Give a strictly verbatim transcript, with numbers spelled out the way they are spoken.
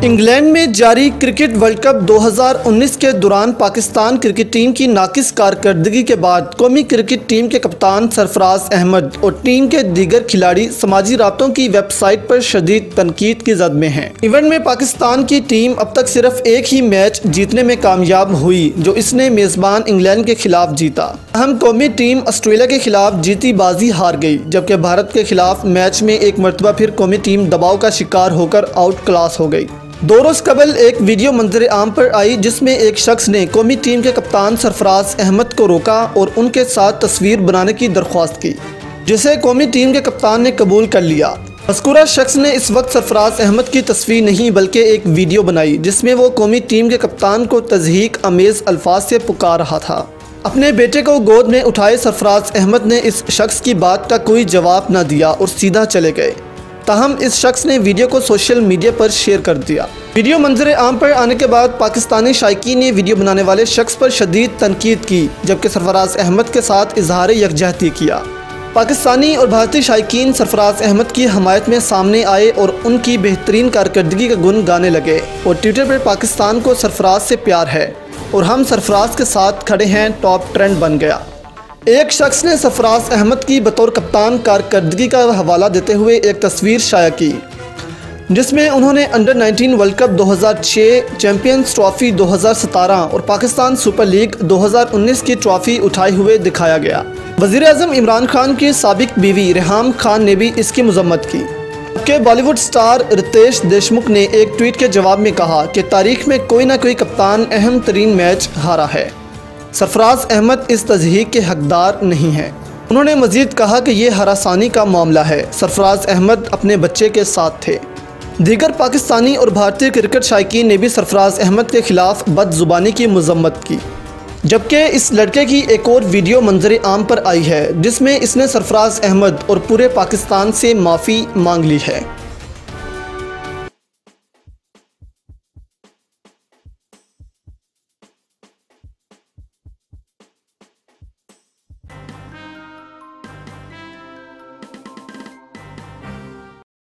England में जारी cricket world cup दो हज़ार उन्नीस के दौरान पाकिस्तान क्रिकेट टीम की नाकिस कारकर्दगी के बाद कौमी क्रिकेट टीम के कप्तान सरफराज अहमद और टीम के दीगर खिलाड़ी समाजी राब्तों की वेबसाइट पर शदीद तनकीद की जद में हैं। इवेंट में पाकिस्तान की टीम अब तक सिर्फ एक ही मैच जीतने में कामयाब हुई, जो इसने मेज़बान इंग्लैंड के खिलाफ जीता। अहम कौमी टीम ऑस्ट्रेलिया के खिलाफ जीती बाजी हार गई, जबकि भारत के खिलाफ मैच में एक मरतबा फिर कौमी टीम दबाव का शिकार होकर आउट क्लास हो गई। दो रोज़ कबल एक वीडियो मंजर आम पर आई, जिसमें एक शख्स ने कौमी टीम के कप्तान सरफराज अहमद को रोका और उनके साथ तस्वीर बनाने की दरख्वास्त की, जिसे कौमी टीम के कप्तान ने कबूल कर लिया। मज़कूरा शख्स ने इस वक्त सरफराज अहमद की तस्वीर नहीं बल्कि एक वीडियो बनाई, जिसमें वो कौमी टीम के कप्तान को तज़हीक अमेज़ अल्फाज से पुकार रहा था। अपने बेटे को गोद में उठाए सरफराज अहमद ने इस शख्स की बात का कोई जवाब न दिया और सीधा चले गए। ताहम इस शख्स ने वीडियो को सोशल मीडिया पर शेयर कर दिया। वीडियो मंजर आम पर आने के बाद पाकिस्तानी शायकीन ने वीडियो बनाने वाले शख्स पर शदीद तनकीद की, जबकि सरफराज अहमद के साथ इजहार यकजहती किया। पाकिस्तानी और भारतीय शायकीन सरफराज अहमद की हमायत में सामने आए और उनकी बेहतरीन कारकर्दगी का गुन गाने लगे और ट्विटर पर पाकिस्तान को सरफराज से प्यार है और हम सरफराज के साथ खड़े हैं टॉप ट्रेंड बन गया। एक शख्स ने सरफराज अहमद की बतौर कप्तान कारकर्दगी का हवाला देते हुए एक तस्वीर शाया की, जिसमें उन्होंने अंडर नाइनटीन वर्ल्ड कप दो हज़ार छह, चैंपियंस ट्रॉफी दो हज़ार सत्रह और पाकिस्तान सुपर लीग दो हज़ार उन्नीस की ट्रॉफी उठाए हुए दिखाया गया। वज़ीर आज़म इमरान खान की साबिक बीवी रेहाम खान ने भी इसकी मजम्मत की, जबकि बॉलीवुड स्टार रितेश देशमुख ने एक ट्वीट के जवाब में कहा कि तारीख में कोई ना कोई कप्तान अहम तरीन मैच हारा है। सरफराज अहमद इस तज़हीक के हकदार नहीं हैं। उन्होंने मज़ीद कहा कि ये हरासानी का मामला है। सरफराज अहमद अपने बच्चे के साथ थे। दीगर पाकिस्तानी और भारतीय क्रिकेट शायकीन ने भी सरफराज अहमद के खिलाफ बदजुबानी की मजम्मत की, जबकि इस लड़के की एक और वीडियो मंजर आम पर आई है, जिसमें इसने सरफराज अहमद और पूरे पाकिस्तान से माफ़ी मांग ली है।